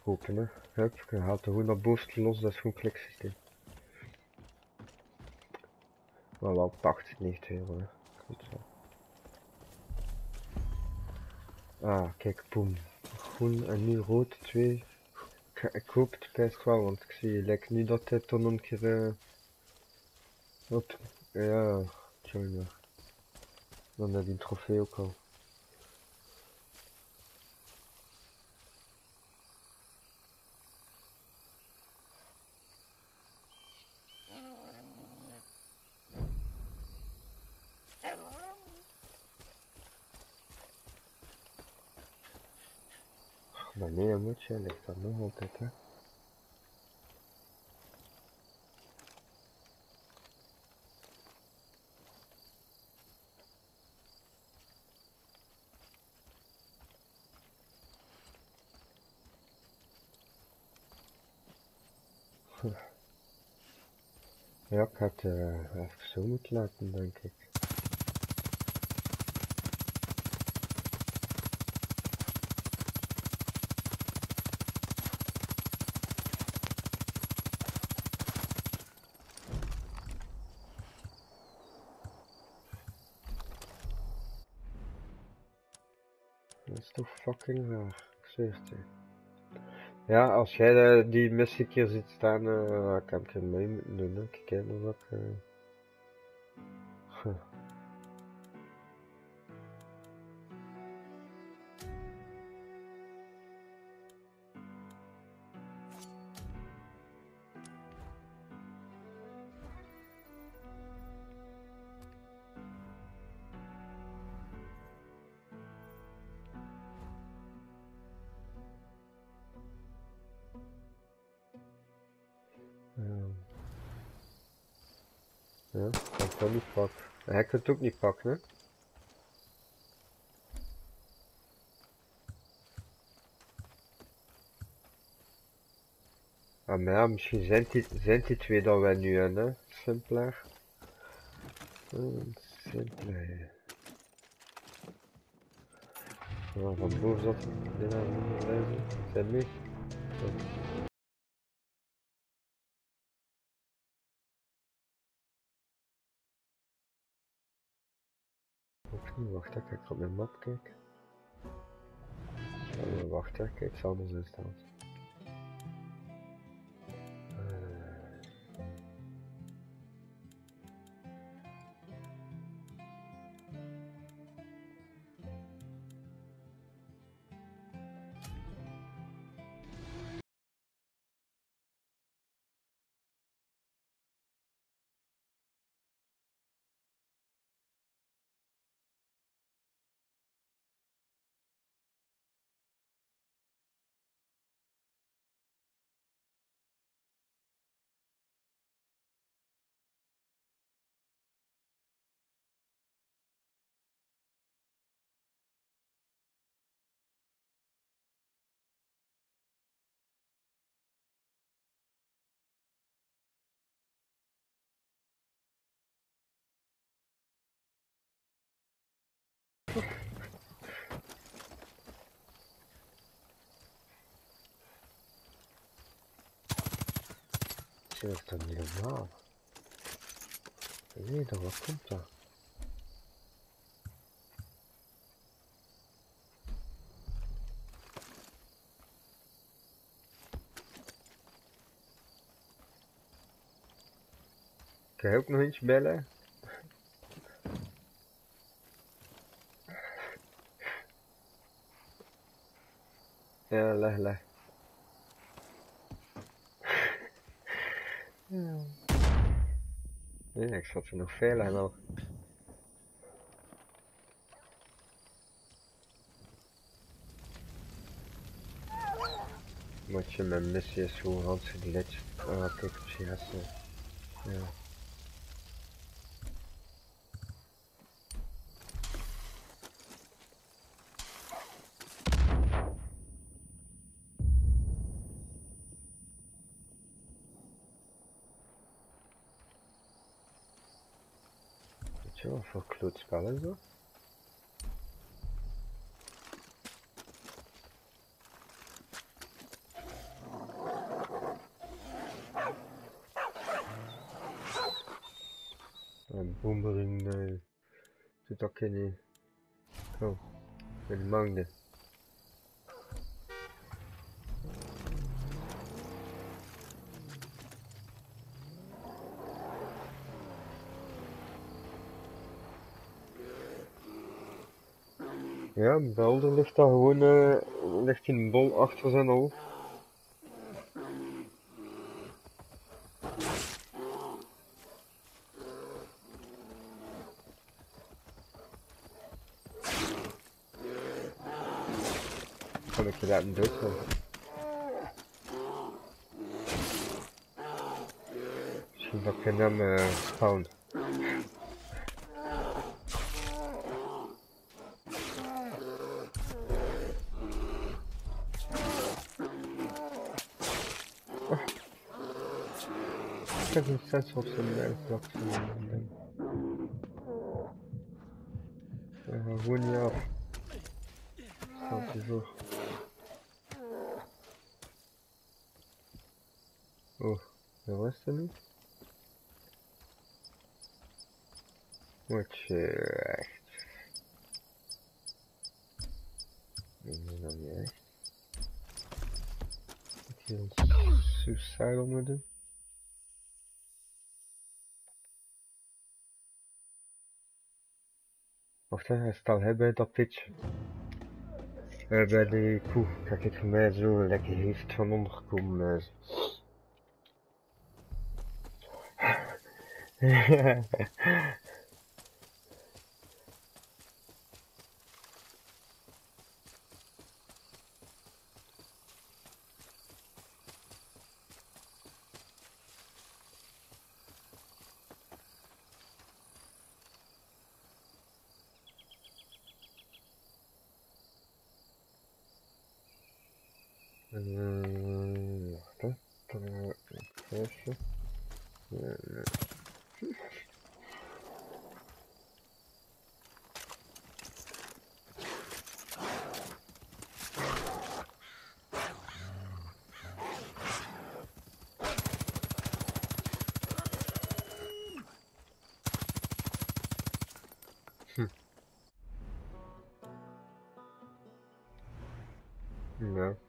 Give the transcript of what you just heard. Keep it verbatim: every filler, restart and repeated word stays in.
roepen, hè. Hup, je haalt de honderd boost los, dat is gewoon kliksysteem. Maar wel tachtig, negentig euro, hè. Goed zo. Ah, kijk, boem. Groen en nu rood, twee. Ik, ik hoop het best wel, want ik zie like, nu dat dit dan een keer... Uh, wat, ja, tjonge. Dan heb je een trofee ook al. Maar nee, dat moet je, ligt dat nog altijd, hè. Ja, ik ga het uh, even zo moeten laten, denk ik. Dat is toch fucking raar, ik zweer het je. Ja, als jij uh, die missie een keer ziet staan, uh, kan ik er mee moeten doen, hè. Kijk eens of ik... Uh... Huh. Um. Ja, kan ik dat niet pakken. Hij kan het ook niet pakken, hè. Ah, maar ja, misschien zijn die, zijn die twee dan wij nu aan, hè. Simpeler. Hmm, simpeler. Oh, van boven zat dit aan het lezen. Zijn mee? Opnieuw, wacht, hè. Kijk op mijn map, kijk. Oh, wacht, hè. Kijk, het is anders in staat. Dat is toch niet normaal? Nee, dan wat komt dat? Kan je ook nog eentje bellen? Ja, leg, leg. Ja. Nee, ik zat er nog veel aan al. Moet je mijn missie is hoe hand ze glitch. Oh, kijk op zijn hersenen. Ja. Weet je wat voor klootspel is dat? nee. Doet ook geen... Oh, een mangde. Ja, Belder ligt daar gewoon, uh, ligt een bol achter zijn hoofd. Kan ik je laten dood? Misschien dat ik hem uh, spawn. Ik heb een sensor op zijn uitblok. Uh, gewoon niet af. Staat hij voor. Oh, dat was er niet? Wat je echt. Nee, nee, dat niet echt. Ik hier een suicidal moet doen. Wacht hè, hij staat hij bij dat pitch. Uh, bij die koe. Kijk, ik voor mij zo lekker heeft van ondergekomen. Uh. Uh, wacht hè. Dan gaan we een flesje. Nee, nee. Hm. Ja.